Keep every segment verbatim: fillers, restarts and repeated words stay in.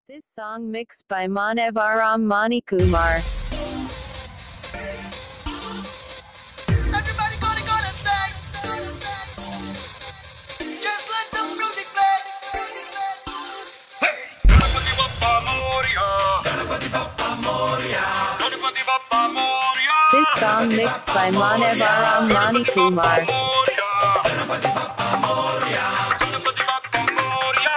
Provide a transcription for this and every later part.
This song mixed by Manevaram Manikumar. Everybody gonna gonna say, just let the music play. Hey, Ganapati Bappa Moria, Ganapati Bappa Moria, Ganapati Bappa Moria. This song mixed by Manevaram Manikumar. Ganapati Bappa Moria, Ganapati Bappa Moria.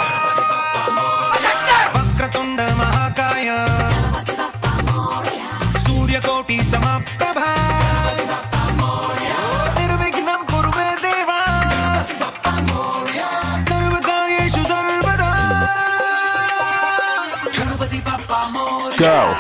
Vakratunda Mahakaya, Ganapati Bappa Moria. Surya Koti Samapprabha. Go.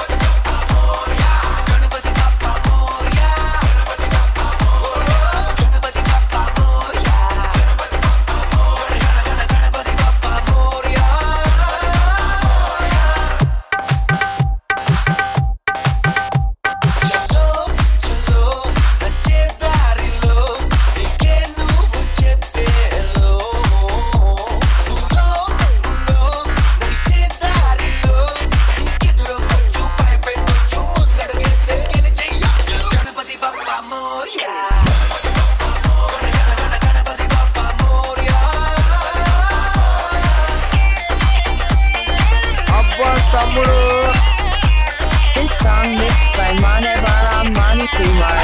This song mixed by Manevaram Manikumar.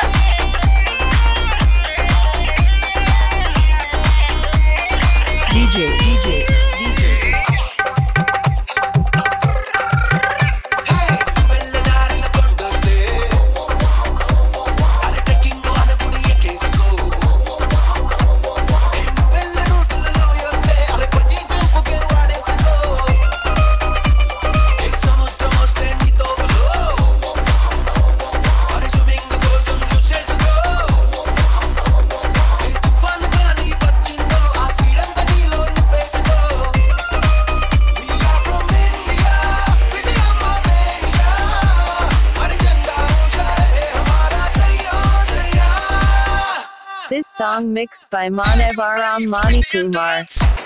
D J, D J, D J. This song mixed by Manevaram Manikumar.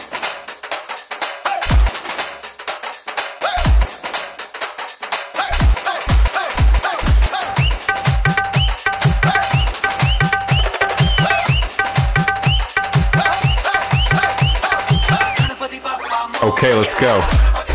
Okay, let's go.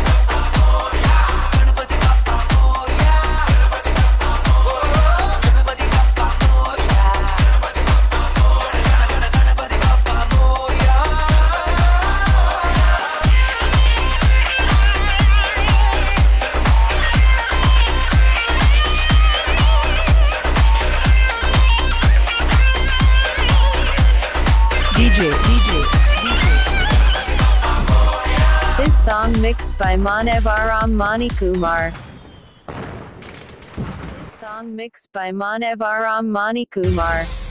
D J, D J, D J. This song mixed by Manevaram Manikumar. This song mixed by Manevaram Manikumar.